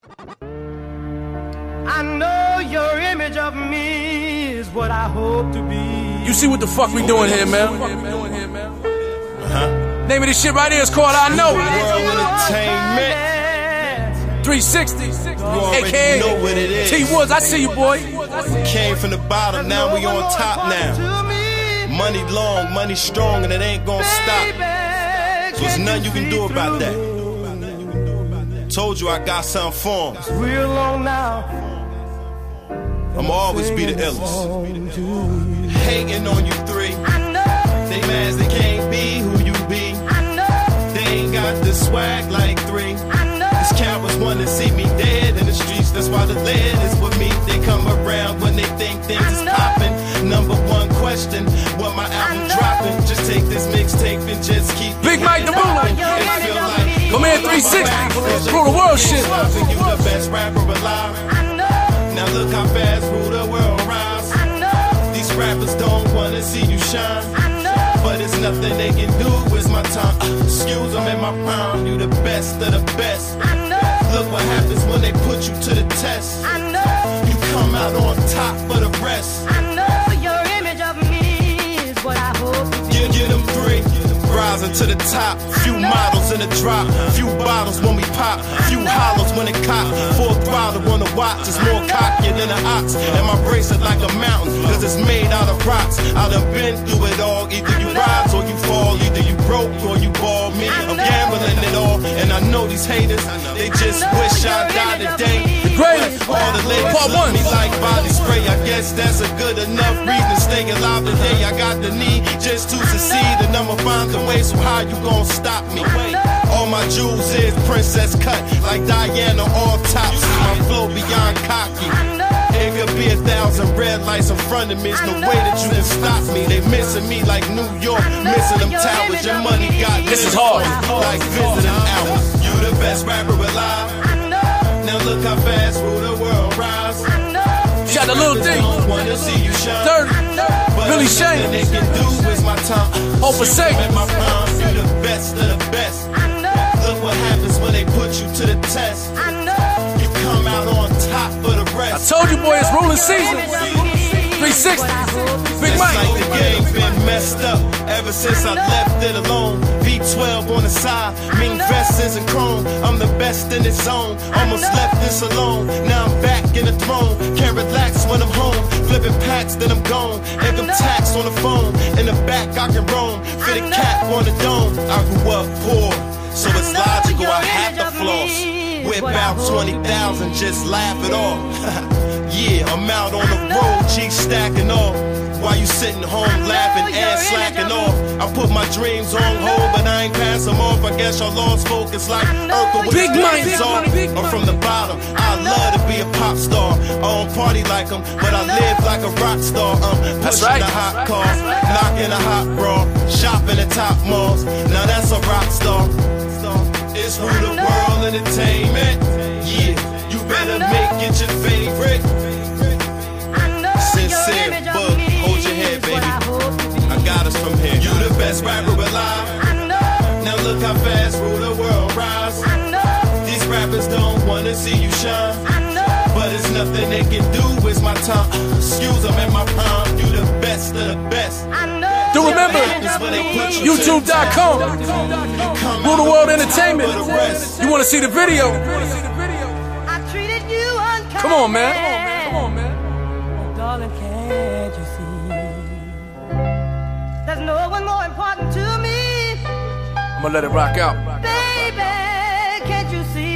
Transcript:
I know your image of me is what I hope to be. You see what the fuck we doing here, man? Name of this shit right here is called I Know. World Entertainment. 360, aka know what it is. T Woods, I see you, boy. Came from the bottom, now we on top now. Money long, money strong, and it ain't gonna stop. So there's nothing you can do about that. Told you I got something for 'em. Real long now. I'ma always be the illest. Hating on you three. They mad they can't be who you be. They ain't got the swag like three. These cowards wanna see me dead in the streets. That's why the lead is with me. They come around when they think things is popping. Number one question, what my album dropping? Just take this mixtape and just keep Big Mike the Ruler. Come here, 360. Rule the world shit. You the best rapper alive. Now look how fast rule the world rise. These rappers don't wanna see you shine. But it's nothing they can do, it's my time. Excuse them in my prime, you the best of the best. Look what happens when they put you to the test. You come out on top for the rest. Your image of me is what I hope to be. Get them three, rising to the top. Few models in the drop, few bottles when we pop, few hollows when it cop. Full throttle on the watch, it's more cockier than an ox. And my bracelet like a mountain, cause it's made out of rocks. I done been through it all, either you rise or you fall, either you broke or you ball. Me, I'm gambling it all, and I know these haters, they just wish I died today. All the ladies love me like body spray. I guess that's a good enough reason to stay alive today. I got the need just to succeed, and I'ma find the way. So how you gon' stop me? All my jewels is princess cut, like Diana on tops. My flow beyond cocky. It could be 1,000 red lights in front of me. There's no way that you can stop me. They missing me like New York, missing them towers. Your money got this is hard. Like visiting hours. You the best rapper alive. Now look how fast rule the world rise. Shout out to Lil D. Wanna see you shine. 30. Billy Shane. They can do is my time. Hope for sake. My prime, you the best of the best. Look what happens when they put you to the test. You come out on top for the rest. I told you, boy, it's ruling season. 360. Big Mike. Like the game been messed up ever since I left it alone. V12 on the side, mean vests and chrome. I'm the best in this zone. Almost left this alone. Now I'm back in the throne. Can't relax when I'm home. Flipping packs, then I'm gone. Income tax on the phone. In the back, I can roam. Fit a cap on the dome. I grew up poor, so it's logical I have to floss. Whip out 20,000, just laugh it off. Yeah, I'm out on the road, cheeks stacking off. While you sitting home laughing and slacking off. I put my dreams on hold, but I ain't pass them off. I guess y'all lost focus like Urkel with Big Mike. I'm from the bottom, I love to be a pop star. I don't party like them, but I live like a rock star. That's Pushing right. a hot car, knocking a hot bra, shopping at top malls. Now that's a rock star. It's Rule the World Entertainment. Yeah, you better make it your favorite. Sincere, Bug, hold your head, baby. I got us from here. You the best rapper alive. Now look how fast Rule the World rise. These rappers don't wanna see you shine, but it's nothing they can do. It's my time. Excuse them in my prime. You the best of the best. Do remember, YouTube.com. Rule the World Entertainment. You wanna see the video? Come on, man. Come on, man. Darling, can't you see? There's no one more important to me. I'm gonna let it rock out. Baby, can't you see?